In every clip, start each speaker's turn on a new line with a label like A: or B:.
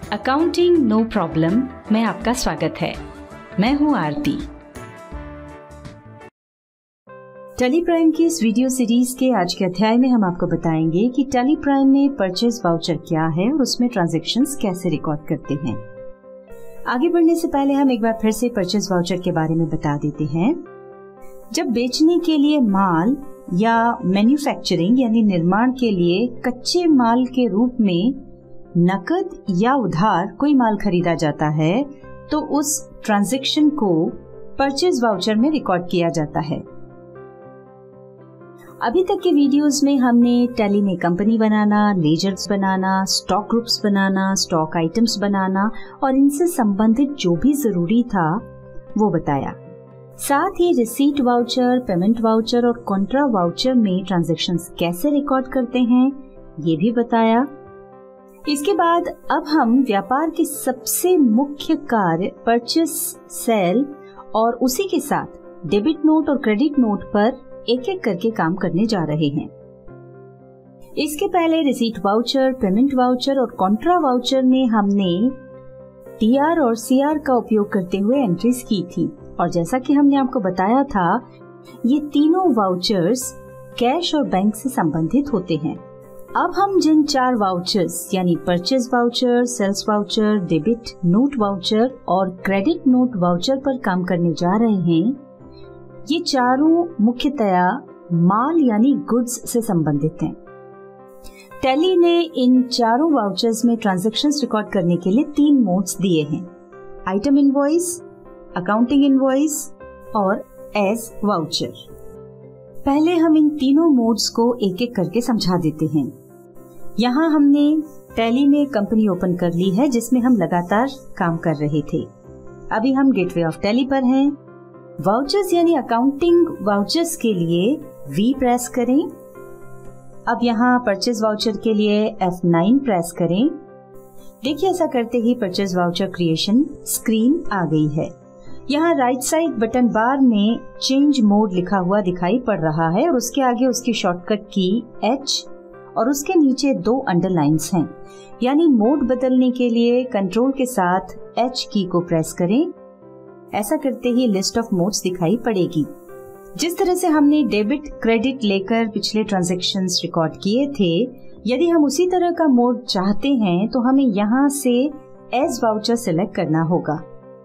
A: Accounting no problem में आपका स्वागत है। मैं हूं आरती। टैली प्राइम की इस वीडियो सीरीज के आज के अध्याय में हम आपको बताएंगे कि टैली प्राइम में परचेज वाउचर क्या है और उसमें ट्रांजैक्शंस कैसे रिकॉर्ड करते हैं। आगे बढ़ने से पहले हम एक बार फिर से परचेज वाउचर के बारे में बता देते हैं। जब बेचने के लिए माल या मैन्युफैक्चरिंग यानी निर्माण के लिए कच्चे माल के रूप में नकद या उधार कोई माल खरीदा जाता है तो उस ट्रांजैक्शन को परचेज वाउचर में रिकॉर्ड किया जाता है। अभी तक के वीडियोस में हमने टैली में कंपनी बनाना, लेजर्स बनाना, स्टॉक ग्रुप्स बनाना, स्टॉक आइटम्स बनाना और इनसे संबंधित जो भी जरूरी था वो बताया। साथ ही रिसीट वाउचर, पेमेंट वाउचर और कॉन्ट्रा वाउचर में ट्रांजैक्शंस कैसे रिकॉर्ड करते हैं ये भी बताया। इसके बाद अब हम व्यापार के सबसे मुख्य कार्य परचेस, सेल और उसी के साथ डेबिट नोट और क्रेडिट नोट पर एक एक करके काम करने जा रहे हैं। इसके पहले रिसीट वाउचर, पेमेंट वाउचर और कॉन्ट्रा वाउचर में हमने टीआर और सीआर का उपयोग करते हुए एंट्रीज की थी और जैसा कि हमने आपको बताया था ये तीनों वाउचर्स कैश और बैंक से संबंधित होते हैं। अब हम जिन 4 वाउचर्स यानी purchase voucher, sales voucher, debit note voucher और क्रेडिट नोट वाउचर पर काम करने जा रहे हैं, ये चारों मुख्यतया माल यानी गुड्स से संबंधित हैं। टैली ने इन चारों वाउचर्स में ट्रांजैक्शंस रिकॉर्ड करने के लिए 3 मोड्स दिए हैं: आइटम इनवॉइस, अकाउंटिंग इनवॉइस और एज वाउचर। पहले हम इन तीनों मोड्स को एक एक करके समझा देते हैं। यहाँ हमने टैली में कंपनी ओपन कर ली है जिसमें हम लगातार काम कर रहे थे। अभी हम गेटवे ऑफ टैली पर हैं। वाउचर्स यानी अकाउंटिंग वाउचर्स के लिए V प्रेस करें। अब यहाँ परचेज वाउचर के लिए F9 प्रेस करें। देखिए ऐसा करते ही परचेज वाउचर क्रिएशन स्क्रीन आ गई है। यहाँ राइट साइड बटन बार में चेंज मोड लिखा हुआ दिखाई पड़ रहा है और उसके आगे उसकी शॉर्टकट की H और उसके नीचे 2 अंडरलाइंस हैं। यानी मोड बदलने के लिए कंट्रोल के साथ H की को प्रेस करें। ऐसा करते ही लिस्ट ऑफ मोड्स दिखाई पड़ेगी। जिस तरह से हमने डेबिट क्रेडिट लेकर पिछले ट्रांजैक्शंस रिकॉर्ड किए थे, यदि हम उसी तरह का मोड चाहते हैं तो हमें यहाँ से एज वाउचर सिलेक्ट करना होगा।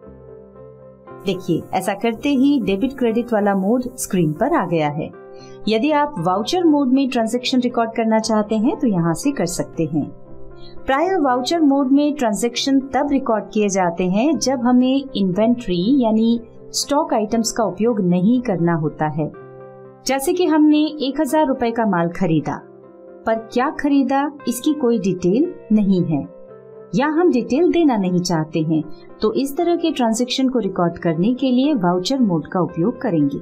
A: देखिए ऐसा करते ही डेबिट क्रेडिट वाला मोड स्क्रीन पर आ गया है। यदि आप वाउचर मोड में ट्रांजैक्शन रिकॉर्ड करना चाहते हैं तो यहाँ से कर सकते हैं। प्राय वाउचर मोड में ट्रांजैक्शन तब रिकॉर्ड किए जाते हैं जब हमें इन्वेंट्री यानी स्टॉक आइटम्स का उपयोग नहीं करना होता है। जैसे कि हमने 1000 रुपए का माल खरीदा, पर क्या खरीदा इसकी कोई डिटेल नहीं है या हम डिटेल देना नहीं चाहते हैं, तो इस तरह के ट्रांजैक्शन को रिकॉर्ड करने के लिए वाउचर मोड का उपयोग करेंगे।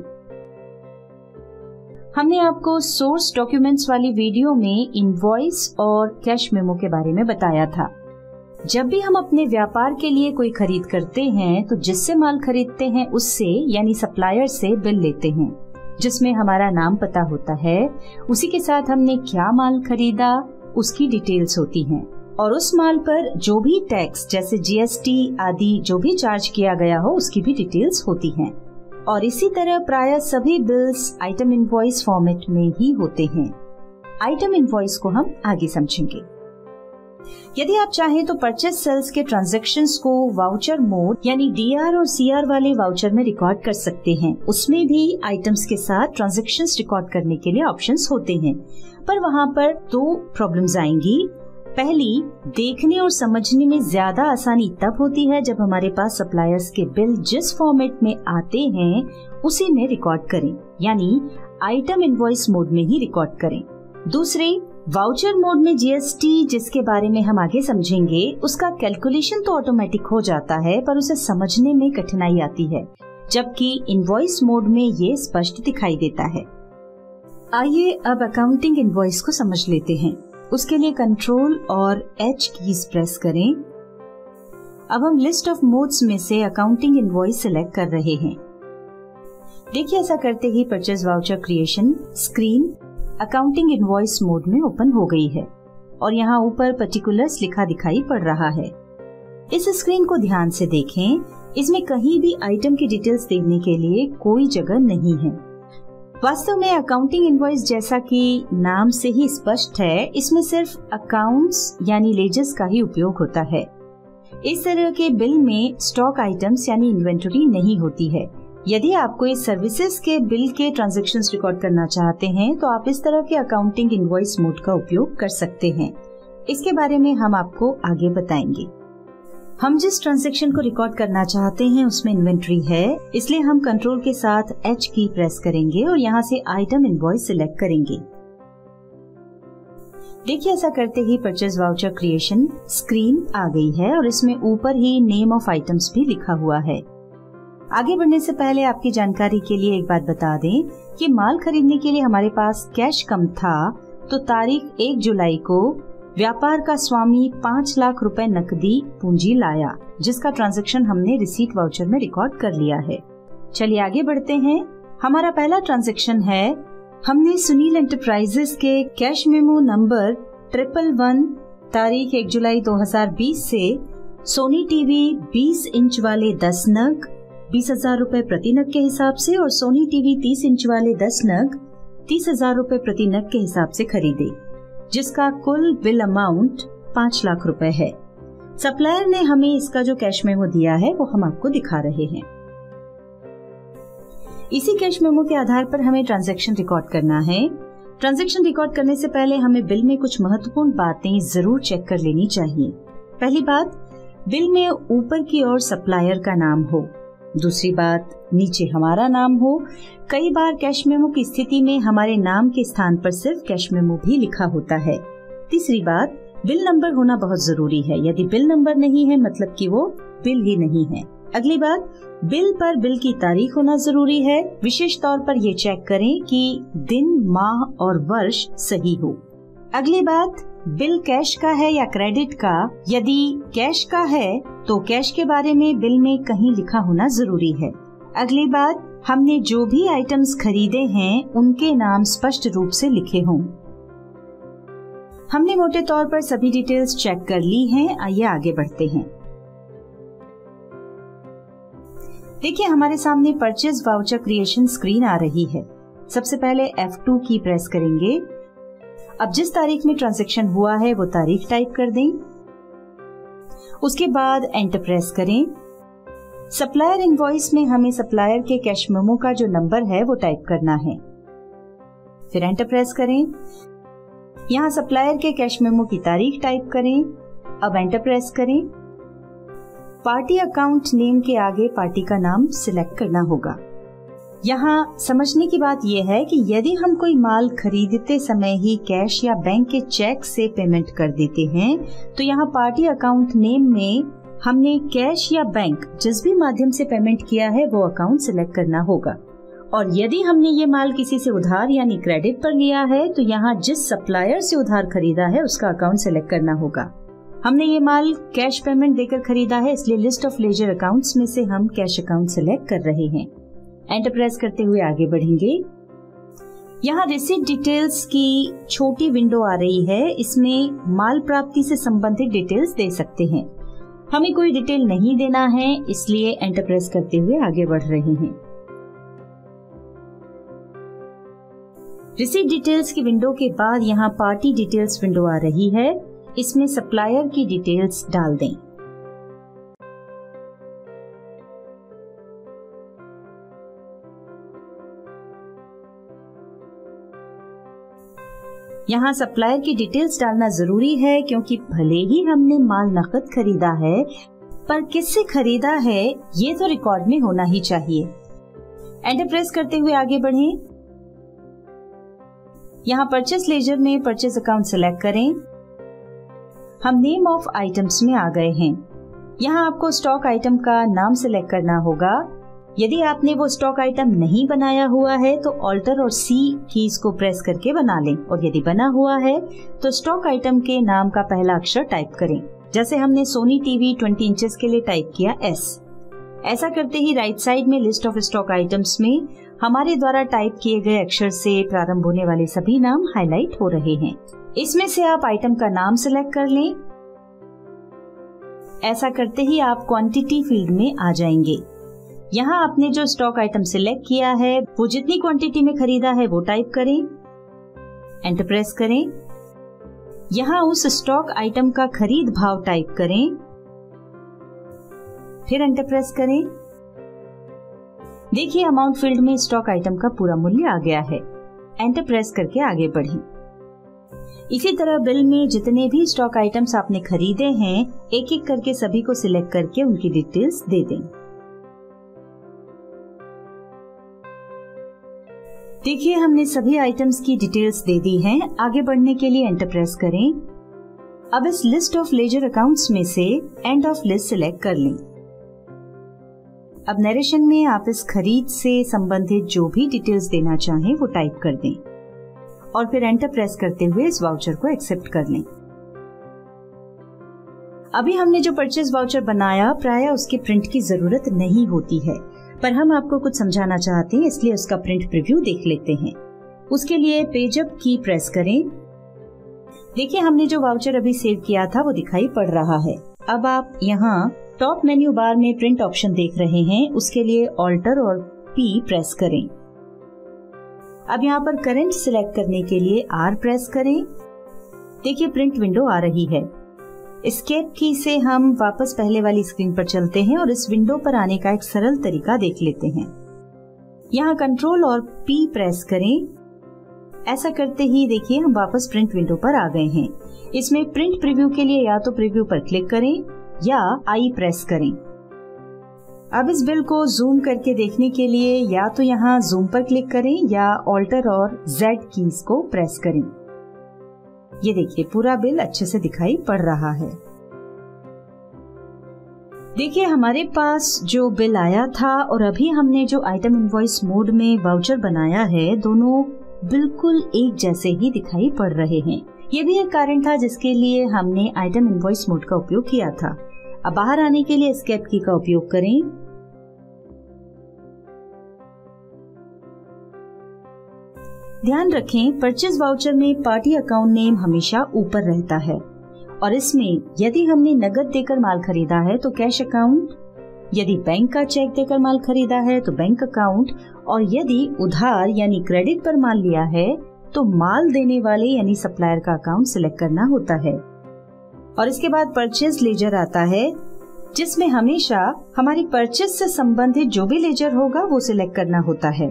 A: हमने आपको सोर्स डॉक्यूमेंट्स वाली वीडियो में इनवॉइस और कैश मेमो के बारे में बताया था। जब भी हम अपने व्यापार के लिए कोई खरीद करते हैं तो जिससे माल खरीदते हैं उससे यानी सप्लायर से बिल लेते हैं जिसमें हमारा नाम पता होता है। उसी के साथ हमने क्या माल खरीदा उसकी डिटेल्स होती हैं और उस माल पर जो भी टैक्स जैसे GST आदि जो भी चार्ज किया गया हो उसकी भी डिटेल्स होती हैं। और इसी तरह प्रायः सभी बिल्स आइटम इनवॉइस फॉर्मेट में ही होते हैं। आइटम इनवॉइस को हम आगे समझेंगे। यदि आप चाहें तो परचेज सेल्स के ट्रांजैक्शंस को वाउचर मोड यानी DR और CR वाले वाउचर में रिकॉर्ड कर सकते हैं। उसमें भी आइटम्स के साथ ट्रांजैक्शंस रिकॉर्ड करने के लिए ऑप्शंस होते हैं, पर वहाँ पर 2 प्रॉब्लम्स आएंगी। पहली, देखने और समझने में ज्यादा आसानी तब होती है जब हमारे पास सप्लायर्स के बिल जिस फॉर्मेट में आते हैं उसी में रिकॉर्ड करें, यानी आइटम इनवॉइस मोड में ही रिकॉर्ड करें। दूसरे, वाउचर मोड में GST जिसके बारे में हम आगे समझेंगे उसका कैलकुलेशन तो ऑटोमेटिक हो जाता है पर उसे समझने में कठिनाई आती है, जबकि इनवॉइस मोड में ये स्पष्ट दिखाई देता है। आइए अब अकाउंटिंग इनवॉइस को समझ लेते हैं। उसके लिए कंट्रोल और H कीज प्रेस करें। अब हम लिस्ट ऑफ मोड्स में से अकाउंटिंग इनवॉइस सिलेक्ट कर रहे हैं। देखिए ऐसा करते ही purchase voucher creation screen accounting invoice mode में ओपन हो गई है और यहाँ ऊपर पर्टिकुलर्स लिखा दिखाई पड़ रहा है। इस स्क्रीन को ध्यान से देखें, इसमें कहीं भी आइटम की डिटेल्स देने के लिए कोई जगह नहीं है। वास्तव में अकाउंटिंग इनवॉइस जैसा कि नाम से ही स्पष्ट है, इसमें सिर्फ अकाउंट्स यानी लेजर्स का ही उपयोग होता है। इस तरह के बिल में स्टॉक आइटम्स यानी इन्वेंटरी नहीं होती है। यदि आपको इस सर्विसेज के बिल के ट्रांजैक्शंस रिकॉर्ड करना चाहते हैं तो आप इस तरह के अकाउंटिंग इनवॉइस मोड का उपयोग कर सकते हैं। इसके बारे में हम आपको आगे बताएंगे। हम जिस ट्रांजैक्शन को रिकॉर्ड करना चाहते हैं उसमें इन्वेंट्री है, इसलिए हम कंट्रोल के साथ H की प्रेस करेंगे और यहाँ से आइटम इनवॉइस सिलेक्ट करेंगे। देखिए, ऐसा करते ही परचेज वाउचर क्रिएशन स्क्रीन आ गई है और इसमें ऊपर ही नेम ऑफ आइटम्स भी लिखा हुआ है। आगे बढ़ने से पहले आपकी जानकारी के लिए एक बात बता दें कि माल खरीदने के लिए हमारे पास कैश कम था, तो तारीख 1 जुलाई को व्यापार का स्वामी 5 लाख रुपए नकदी पूंजी लाया, जिसका ट्रांजैक्शन हमने रिसीट वाउचर में रिकॉर्ड कर लिया है। चलिए आगे बढ़ते हैं। हमारा पहला ट्रांजैक्शन है, हमने सुनील एंटरप्राइजेस के कैश मेमो नंबर 111 तारीख 1 जुलाई 2020 से सोनी टीवी 20 इंच वाले 10 नग 20,000 रुपए प्रति नग के हिसाब से और सोनी टीवी 30 इंच वाले 10 नग 30,000 रुपए प्रति नग के हिसाब से खरीदे, जिसका कुल बिल अमाउंट 5 लाख रुपए है। सप्लायर ने हमें इसका जो कैश मेमो दिया है वो हम आपको दिखा रहे हैं। इसी कैश मेमो के आधार पर हमें ट्रांजैक्शन रिकॉर्ड करना है। ट्रांजैक्शन रिकॉर्ड करने से पहले हमें बिल में कुछ महत्वपूर्ण बातें जरूर चेक कर लेनी चाहिए। पहली बात, बिल में ऊपर की ओर सप्लायर का नाम हो। दूसरी बात, नीचे हमारा नाम हो। कई बार कैश मेमो की स्थिति में हमारे नाम के स्थान पर सिर्फ कैश मेमो भी लिखा होता है। तीसरी बात, बिल नंबर होना बहुत जरूरी है। यदि बिल नंबर नहीं है मतलब कि वो बिल ही नहीं है। अगली बात, बिल पर बिल की तारीख होना जरूरी है। विशेष तौर पर ये चेक करें कि दिन, माह और वर्ष सही हो। अगली बात, बिल कैश का है या क्रेडिट का। यदि कैश का है तो कैश के बारे में बिल में कहीं लिखा होना जरूरी है। अगली बात, हमने जो भी आइटम्स खरीदे हैं उनके नाम स्पष्ट रूप से लिखे हों। हमने मोटे तौर पर सभी डिटेल्स चेक कर ली हैं। आइए आगे बढ़ते हैं। देखिए, हमारे सामने परचेज वाउचर क्रिएशन स्क्रीन आ रही है। सबसे पहले F2 की प्रेस करेंगे। अब जिस तारीख में ट्रांजैक्शन हुआ है वो तारीख टाइप कर दें। उसके बाद एंटर प्रेस करें। सप्लायर इनवॉइस में हमें सप्लायर के कैश मेमो का जो नंबर है वो टाइप करना है। फिर एंटर प्रेस करें। यहाँ सप्लायर के कैश मेमो की तारीख टाइप करें। अब एंटर प्रेस करें। पार्टी अकाउंट नेम के आगे पार्टी का नाम सिलेक्ट करना होगा। यहाँ समझने की बात यह है कि यदि हम कोई माल खरीदते समय ही कैश या बैंक के चेक से पेमेंट कर देते हैं तो यहाँ पार्टी अकाउंट नेम में हमने कैश या बैंक जिस भी माध्यम से पेमेंट किया है वो अकाउंट सिलेक्ट करना होगा। और यदि हमने ये माल किसी से उधार यानी क्रेडिट पर लिया है तो यहाँ जिस सप्लायर से उधार खरीदा है उसका अकाउंट सिलेक्ट करना होगा। हमने ये माल कैश पेमेंट देकर खरीदा है, इसलिए लिस्ट ऑफ लेजर अकाउंट्स में से हम कैश अकाउंट सिलेक्ट कर रहे हैं। एंटर प्रेस करते हुए आगे बढ़ेंगे। यहाँ रिसीट डिटेल्स की छोटी विंडो आ रही है। इसमें माल प्राप्ति से संबंधित डिटेल्स दे सकते हैं। हमें कोई डिटेल नहीं देना है, इसलिए एंटर प्रेस करते हुए आगे बढ़ रहे हैं। रिसीट डिटेल्स की विंडो के बाद यहाँ पार्टी डिटेल्स विंडो आ रही है। इसमें सप्लायर की डिटेल्स डाल दें। यहाँ सप्लायर की डिटेल्स डालना जरूरी है क्योंकि भले ही हमने माल नकद खरीदा है पर किससे खरीदा है ये तो रिकॉर्ड में होना ही चाहिए। एंटर प्रेस करते हुए आगे बढ़ें। यहाँ परचेस लेजर में परचेस अकाउंट सिलेक्ट करें। हम नेम ऑफ आइटम्स में आ गए हैं। यहाँ आपको स्टॉक आइटम का नाम सिलेक्ट करना होगा। यदि आपने वो स्टॉक आइटम नहीं बनाया हुआ है तो ऑल्टर और सी कीज को प्रेस करके बना लें, और यदि बना हुआ है तो स्टॉक आइटम के नाम का पहला अक्षर टाइप करें। जैसे हमने सोनी टीवी 20 इंचेस के लिए टाइप किया S। ऐसा करते ही राइट साइड में लिस्ट ऑफ स्टॉक आइटम्स में हमारे द्वारा टाइप किए गए अक्षर से प्रारंभ होने वाले सभी नाम हाईलाइट हो रहे हैं। इसमें से आप आइटम का नाम सिलेक्ट कर लें। ऐसा करते ही आप क्वांटिटी फील्ड में आ जाएंगे। यहाँ आपने जो स्टॉक आइटम सिलेक्ट किया है वो जितनी क्वांटिटी में खरीदा है वो टाइप करें, एंटर प्रेस करें। यहाँ उस स्टॉक आइटम का खरीद भाव टाइप करें, फिर एंटर प्रेस करें। देखिए अमाउंट फील्ड में स्टॉक आइटम का पूरा मूल्य आ गया है। एंटर प्रेस करके आगे बढ़ें। इसी तरह बिल में जितने भी स्टॉक आइटम्स आपने खरीदे हैं एक एक करके सभी को सिलेक्ट करके उनकी डिटेल्स दे दें। देखिए हमने सभी आइटम्स की डिटेल्स दे दी हैं। आगे बढ़ने के लिए एंटर प्रेस करें। अब इस लिस्ट ऑफ लेजर अकाउंट्स में से एंड ऑफ लिस्ट सिलेक्ट कर लें। अब नरेशन में आप इस खरीद से संबंधित जो भी डिटेल्स देना चाहें वो टाइप कर दें और फिर एंटर प्रेस करते हुए इस वाउचर को एक्सेप्ट कर लें। अभी हमने जो परचेज वाउचर बनाया प्रायः उसके प्रिंट की जरूरत नहीं होती है, पर हम आपको कुछ समझाना चाहते हैं इसलिए उसका प्रिंट प्रीव्यू देख लेते हैं। उसके लिए पेज अप की प्रेस करें। देखिए हमने जो वाउचर अभी सेव किया था वो दिखाई पड़ रहा है। अब आप यहाँ टॉप मेन्यू बार में प्रिंट ऑप्शन देख रहे हैं, उसके लिए ऑल्टर और पी प्रेस करें। अब यहाँ पर करंट सिलेक्ट करने के लिए आर प्रेस करें। देखिए प्रिंट विंडो आ रही है। एस्केप की से हम वापस पहले वाली स्क्रीन पर चलते हैं और इस विंडो पर आने का एक सरल तरीका देख लेते हैं। यहाँ कंट्रोल और पी प्रेस करें। ऐसा करते ही देखिए हम वापस प्रिंट विंडो पर आ गए हैं। इसमें प्रिंट प्रीव्यू के लिए या तो प्रीव्यू पर क्लिक करें या आई प्रेस करें। अब इस बिल को जूम करके देखने के लिए या तो यहाँ जूम पर क्लिक करें या ऑल्टर और जेड कीज को प्रेस करें। ये देखिए पूरा बिल अच्छे से दिखाई पड़ रहा है। देखिए हमारे पास जो बिल आया था और अभी हमने जो आइटम इनवॉइस मोड में वाउचर बनाया है दोनों बिल्कुल एक जैसे ही दिखाई पड़ रहे हैं। ये भी एक कारण था जिसके लिए हमने आइटम इनवॉइस मोड का उपयोग किया था। अब बाहर आने के लिए एस्केप की का उपयोग करें। ध्यान रखें परचेज वाउचर में पार्टी अकाउंट नेम हमेशा ऊपर रहता है और इसमें यदि हमने नगद देकर माल खरीदा है तो कैश अकाउंट, यदि बैंक का चेक देकर माल खरीदा है तो बैंक अकाउंट और यदि उधार यानी क्रेडिट पर माल लिया है तो माल देने वाले यानी सप्लायर का अकाउंट सिलेक्ट करना होता है। और इसके बाद परचेज लेजर आता है जिसमें हमेशा हमारी परचेज से संबंधित जो भी लेजर होगा वो सिलेक्ट करना होता है।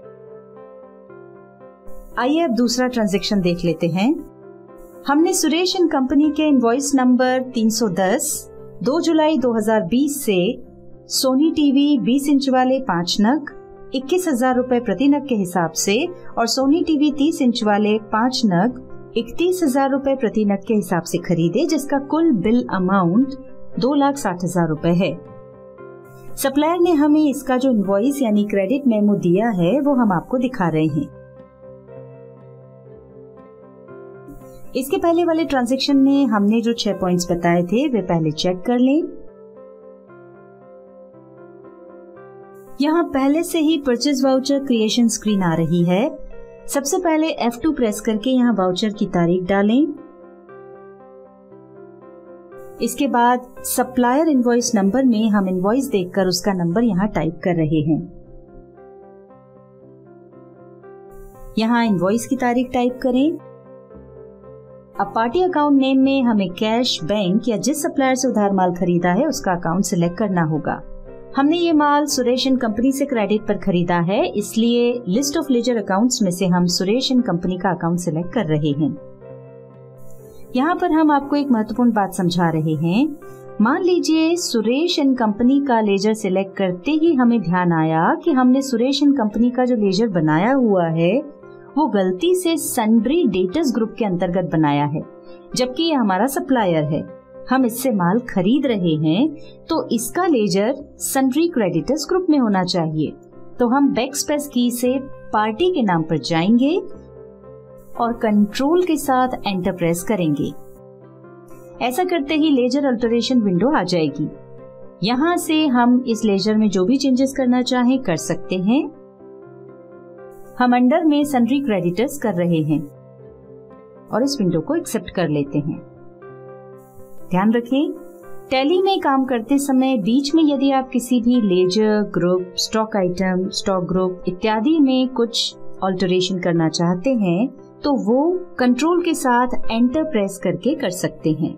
A: आइए अब दूसरा ट्रांजैक्शन देख लेते हैं। हमने सुरेश एंड कंपनी के इनवॉइस नंबर 310 2 जुलाई 2020 से सोनी टीवी 20 इंच वाले 5 नग 21,000 रूपए प्रति नग के हिसाब से और सोनी टीवी 30 इंच वाले 5 नग 31,000 रूपए प्रति नग के हिसाब से खरीदे, जिसका कुल बिल अमाउंट 2,60,000 रूपए है। सप्लायर ने हमें इसका जो इनवॉइस यानी क्रेडिट मेमो दिया है वो हम आपको दिखा रहे हैं। इसके पहले वाले ट्रांजैक्शन में हमने जो 6 पॉइंट्स बताए थे वे पहले चेक कर लें। यहाँ पहले से ही परचेज वाउचर क्रिएशन स्क्रीन आ रही है। सबसे पहले F2 प्रेस करके यहाँ वाउचर की तारीख डालें। इसके बाद सप्लायर इनवॉइस नंबर में हम इनवॉइस देखकर उसका नंबर यहाँ टाइप कर रहे हैं। यहाँ इनवॉइस की तारीख टाइप करें। अब पार्टी अकाउंट नेम में हमें कैश, बैंक या जिस सप्लायर से उधार माल खरीदा है उसका अकाउंट सिलेक्ट करना होगा। हमने ये माल सुरेश एंड कंपनी से क्रेडिट पर खरीदा है, इसलिए लिस्ट ऑफ लेजर अकाउंट्स में से हम सुरेश एंड कंपनी का अकाउंट सिलेक्ट कर रहे हैं। यहाँ पर हम आपको एक महत्वपूर्ण बात समझा रहे हैं। मान लीजिए सुरेश एंड कंपनी का लेजर सिलेक्ट करते ही हमें ध्यान आया कि हमने सुरेश एंड कंपनी का जो लेजर बनाया हुआ है वो गलती से सन्ड्री डेटर्स ग्रुप के अंतर्गत बनाया है, जबकि ये हमारा सप्लायर है। हम इससे माल खरीद रहे हैं तो इसका लेजर सन्ड्री क्रेडिटर्स ग्रुप में होना चाहिए। तो हम बैकस्पेस की से पार्टी के नाम पर जाएंगे और कंट्रोल के साथ एंटर प्रेस करेंगे। ऐसा करते ही लेजर अल्टरेशन विंडो आ जाएगी। यहाँ से हम इस लेजर में जो भी चेंजेस करना चाहें कर सकते हैं। हम अंडर में सन्ड्री क्रेडिटर्स कर रहे हैं और इस विंडो को एक्सेप्ट कर लेते हैं। ध्यान रखें टैली में काम करते समय बीच में यदि आप किसी भी ledger, group, stock item, stock group इत्यादि में कुछ ऑल्टरेशन करना चाहते हैं तो वो कंट्रोल के साथ एंटर प्रेस करके कर सकते हैं।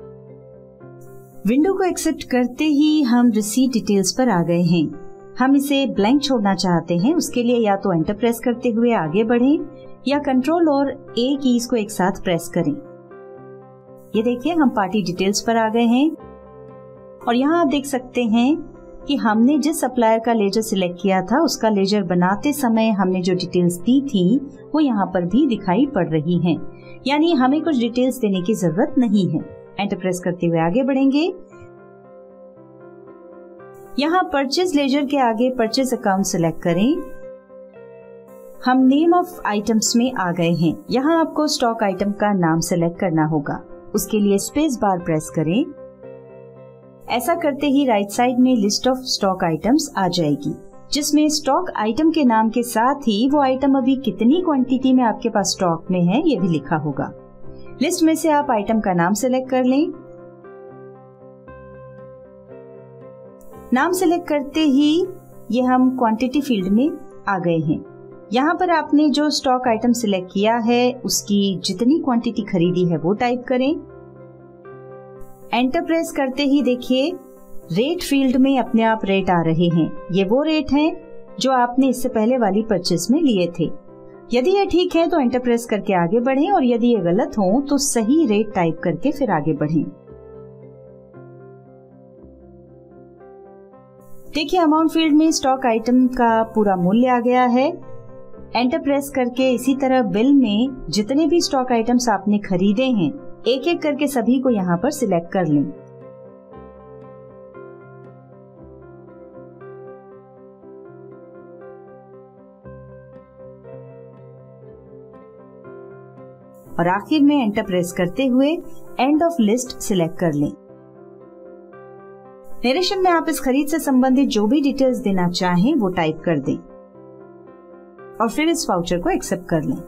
A: विंडो को एक्सेप्ट करते ही हम रिसीट डिटेल्स पर आ गए हैं। हम इसे ब्लैंक छोड़ना चाहते हैं, उसके लिए या तो एंटर प्रेस करते हुए आगे बढ़ें या कंट्रोल और ए कीज को एक साथ प्रेस करें। ये देखिए हम पार्टी डिटेल्स पर आ गए हैं और यहाँ आप देख सकते हैं कि हमने जिस सप्लायर का लेजर सिलेक्ट किया था उसका लेजर बनाते समय हमने जो डिटेल्स दी थी वो यहाँ पर भी दिखाई पड़ रही हैं। यानी हमें कुछ डिटेल्स देने की जरूरत नहीं है। एंटर प्रेस करते हुए आगे बढ़ेंगे। यहाँ परचेज लेजर के आगे परचेज अकाउंट सिलेक्ट करें। हम नेम ऑफ आइटम्स में आ गए हैं। यहाँ आपको स्टॉक आइटम का नाम सिलेक्ट करना होगा। उसके लिए स्पेस बार प्रेस करें। ऐसा करते ही राइट साइड में लिस्ट ऑफ स्टॉक आइटम्स आ जाएगी, जिसमें स्टॉक आइटम के नाम के साथ ही वो आइटम अभी कितनी क्वांटिटी में आपके पास स्टॉक में है ये भी लिखा होगा। लिस्ट में से आप आइटम का नाम सिलेक्ट कर लें। नाम सिलेक्ट करते ही ये हम क्वांटिटी फील्ड में आ गए हैं। यहाँ पर आपने जो स्टॉक आइटम सिलेक्ट किया है उसकी जितनी क्वांटिटी खरीदी है वो टाइप करें। एंटर प्रेस करते ही देखिए रेट फील्ड में अपने आप रेट आ रहे हैं। ये वो रेट हैं जो आपने इससे पहले वाली परचेस में लिए थे। यदि ये ठीक है तो एंटर प्रेस करके आगे बढ़ें और यदि ये गलत हो तो सही रेट टाइप करके फिर आगे बढ़ें। देखिए अमाउंट फील्ड में स्टॉक आइटम का पूरा मूल्य आ गया है। एंटर प्रेस करके इसी तरह बिल में जितने भी स्टॉक आइटम्स आपने खरीदे हैं एक एक करके सभी को यहाँ पर सिलेक्ट कर लें। और आखिर में एंटर प्रेस करते हुए एंड ऑफ लिस्ट सिलेक्ट कर लें। नरेशन में आप इस खरीद से संबंधित जो भी डिटेल्स देना चाहें वो टाइप कर दें और फिर इस वाउचर को एक्सेप्ट कर लें।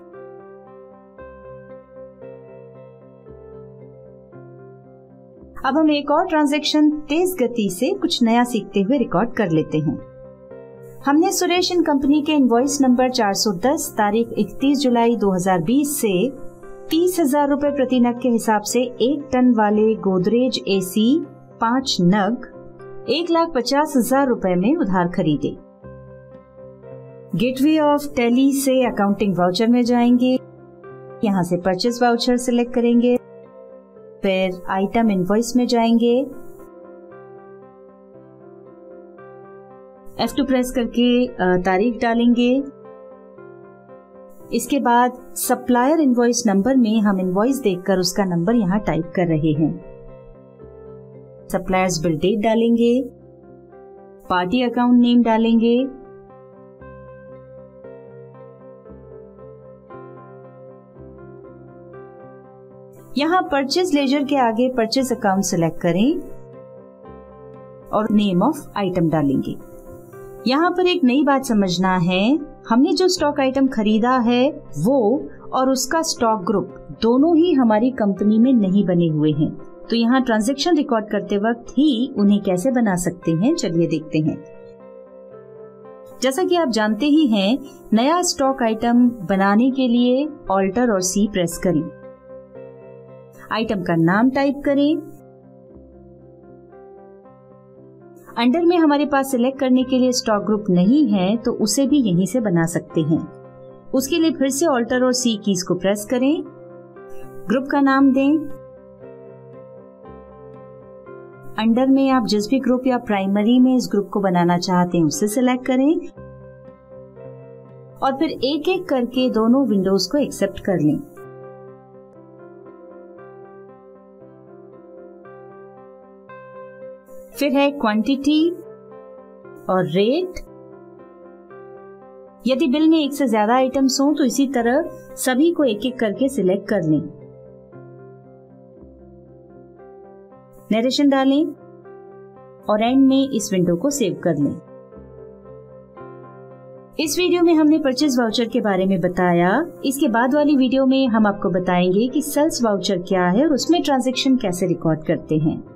A: अब हम एक और ट्रांजैक्शन तेज गति से कुछ नया सीखते हुए रिकॉर्ड कर लेते हैं। हमने सुरेश एंड कंपनी के इनवॉइस नंबर 410 तारीख 31 जुलाई 2020 से 30,000 रूपए प्रति नग के हिसाब से 1 टन वाले गोदरेज एसी 5 नग 1,50,000 रूपए में उधार खरीदे। गेटवे ऑफ टैली से अकाउंटिंग वाउचर में जाएंगे। यहाँ से परचेज वाउचर सिलेक्ट करेंगे, फिर आइटम इनवॉइस में जाएंगे। F2 प्रेस करके तारीख डालेंगे। इसके बाद सप्लायर इनवॉइस नंबर में हम इनवॉइस देखकर उसका नंबर यहाँ टाइप कर रहे हैं। सप्लायर्स बिल डेट डालेंगे, पार्टी अकाउंट नेम डालेंगे, यहाँ परचेज लेजर के आगे परचेज अकाउंट सिलेक्ट करें और नेम ऑफ आइटम डालेंगे। यहाँ पर एक नई बात समझना है, हमने जो स्टॉक आइटम खरीदा है वो और उसका स्टॉक ग्रुप दोनों ही हमारी कंपनी में नहीं बने हुए हैं। तो यहाँ ट्रांजैक्शन रिकॉर्ड करते वक्त ही उन्हें कैसे बना सकते हैं, चलिए देखते हैं। जैसा कि आप जानते ही हैं, नया स्टॉक आइटम बनाने के लिए ऑल्टर और सी प्रेस करें। आइटम का नाम टाइप करें। अंडर में हमारे पास सिलेक्ट करने के लिए स्टॉक ग्रुप नहीं है तो उसे भी यहीं से बना सकते हैं। उसके लिए फिर से ऑल्टर और सी कीज को प्रेस करें। ग्रुप का नाम दें। अंडर में आप जिस भी ग्रुप या प्राइमरी में इस ग्रुप को बनाना चाहते हैं उसे सिलेक्ट करें और फिर एक एक करके दोनों विंडोज को एक्सेप्ट कर लें। फिर है क्वांटिटी और रेट। यदि बिल में एक से ज्यादा आइटम्स हों तो इसी तरह सभी को एक एक करके सिलेक्ट कर लें। नरेशन डालें और एंड में इस विंडो को सेव कर लें। इस वीडियो में हमने परचेज वाउचर के बारे में बताया। इसके बाद वाली वीडियो में हम आपको बताएंगे कि सेल्स वाउचर क्या है और उसमें ट्रांजैक्शन कैसे रिकॉर्ड करते हैं।